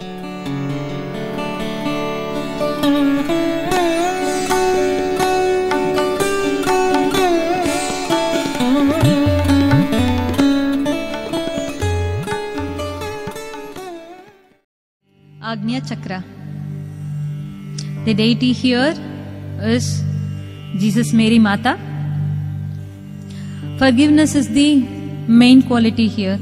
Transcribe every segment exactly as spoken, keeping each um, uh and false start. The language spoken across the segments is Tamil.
Agnya Chakra. The deity here is Jesus Mary Mata. Forgiveness is the main quality here.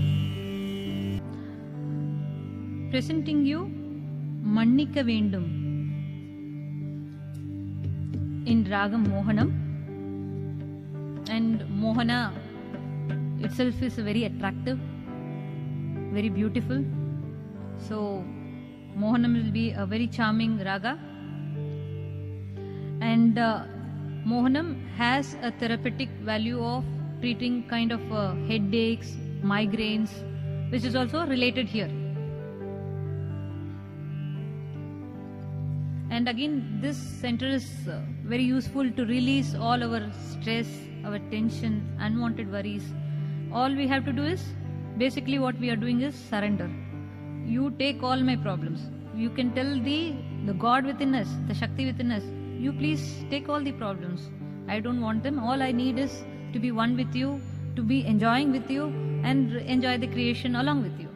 Presenting you Mannika Vendum in Ragam Mohanam. And Mohana itself is very attractive, very beautiful. So Mohanam will be a very charming raga, and uh, Mohanam has a therapeutic value of treating kind of uh, headaches, migraines, which is also related here. And again, this center is uh, very useful to release all our stress, our tension, unwanted worries. All we have to do is, basically what we are doing is surrender. You take all my problems. You can tell the, the God within us, the Shakti within us, you please take all the problems. I don't want them. All I need is to be one with you, to be enjoying with you, and enjoy the creation along with you.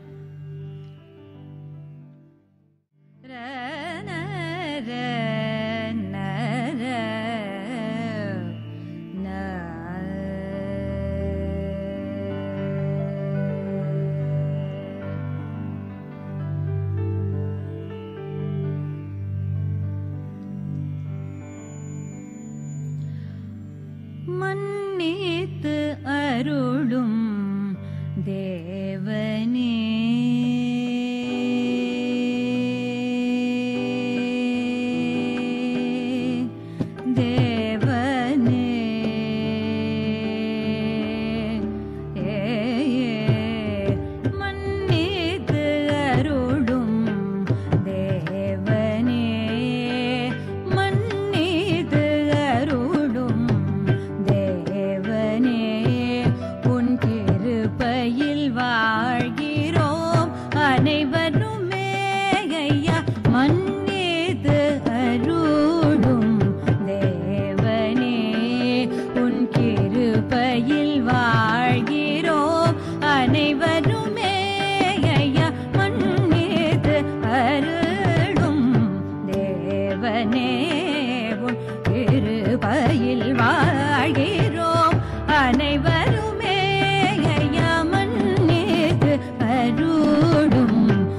மன்னித்து அருளும் தேவனே, தேவனே, மன்னித்து அருளும் தேவனே, மன்னித்து அருளும் உன் கிருபையில் வாழ்கிறோம் அனைவருமே ஐயா. மன்னித்து அருளும் தேவனே, உன் கிருபையில் வாழ்கிறோம் அனைவருமே ஐயா. மன்னித்து அருளும் தேவனே, உன் கிருபையில் வாழ்கிறோம் அனைவருமே ஐயா. மன்னித்து அருளும்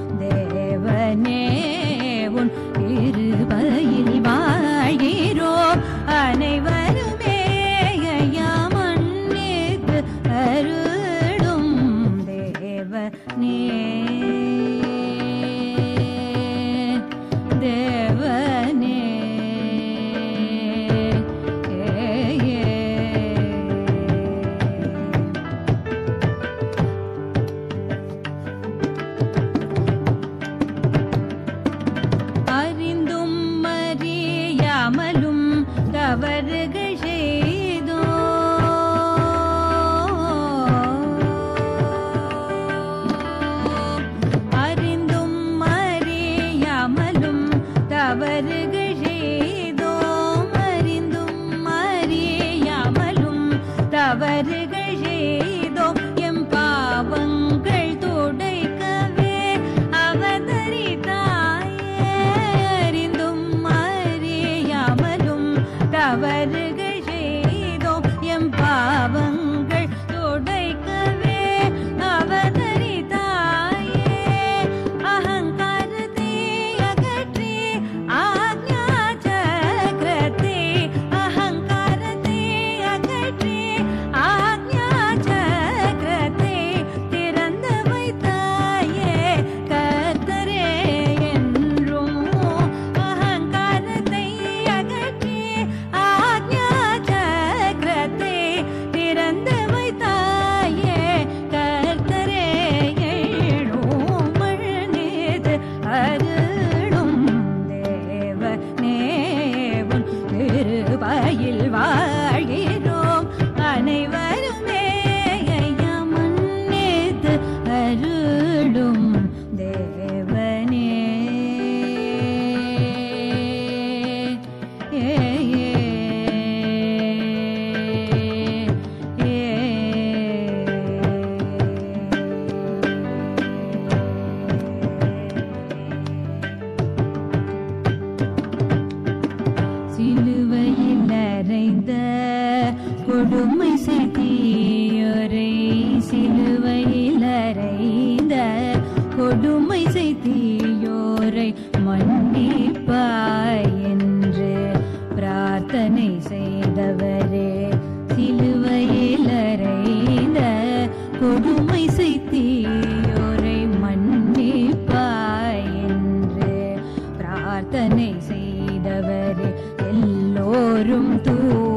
கொடுமை செய்தியோரை சிலுவையில் அறைந்த கொடுமை செய்தியோரை மன்னிப்பாய் என்று பிரார்த்தனை செய்தவரே, சிலுவையில் அறைந்த கொடுமை செய்தியோரை மன்னிப்பாய் என்று பிரார்த்தனை செய்தவரே, எல்லோரும் தூ